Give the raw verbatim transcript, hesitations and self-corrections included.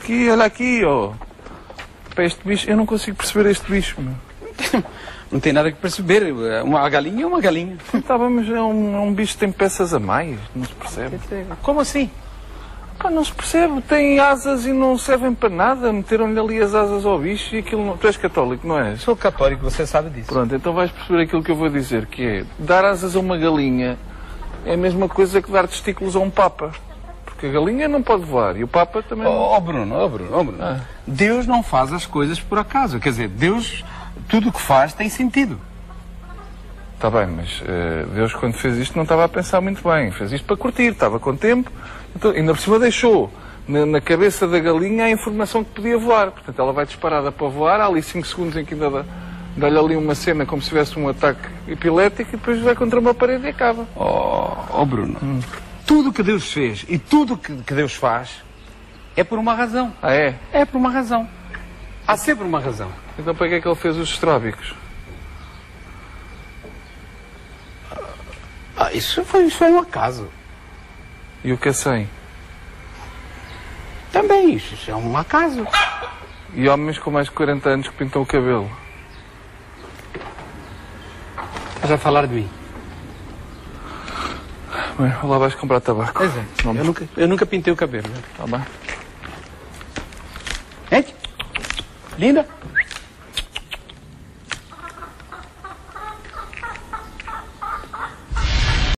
aqui, olha aqui, ó. Para este bicho, eu não consigo perceber este bicho, meu. Não tem nada que perceber. Uma galinha é uma galinha. Tá bem, mas é um, é um bicho que tem peças a mais, não se percebe. Como assim? Pá, não se percebe, tem asas e não servem para nada. Meteram-lhe ali as asas ao bicho e aquilo não... Tu és católico, não és? Sou católico, você sabe disso. Pronto, então vais perceber aquilo que eu vou dizer, que é, dar asas a uma galinha é a mesma coisa que dar testículos a um papa. Porque a galinha não pode voar e o papa também não... Ó oh, Bruno, ó oh, Bruno, oh, Bruno. Ah. Deus não faz as coisas por acaso. Quer dizer, Deus, tudo o que faz tem sentido. Está bem, mas uh, Deus quando fez isto não estava a pensar muito bem. Fez isto para curtir, estava com tempo. Então, ainda por cima deixou na, na cabeça da galinha a informação que podia voar. Portanto, ela vai disparada para voar, há ali cinco segundos em que ainda dá, dá-lhe ali uma cena como se tivesse um ataque epilético e depois vai contra uma parede e acaba. Ó oh, oh Bruno, hum. tudo o que Deus fez e tudo o que, que Deus faz é por uma razão. Ah, é? É por uma razão. Há sempre uma razão. Então para que é que ele fez os estróbicos? Ah, isso foi, isso foi um acaso. E o cacém? Também, isso, isso é um acaso. E homens com mais de quarenta anos que pintam o cabelo? Estás a falar de mim? Bem, lá vais comprar tabaco. Pois é, eu nunca, eu nunca pintei o cabelo. Tá bem. Gente, linda.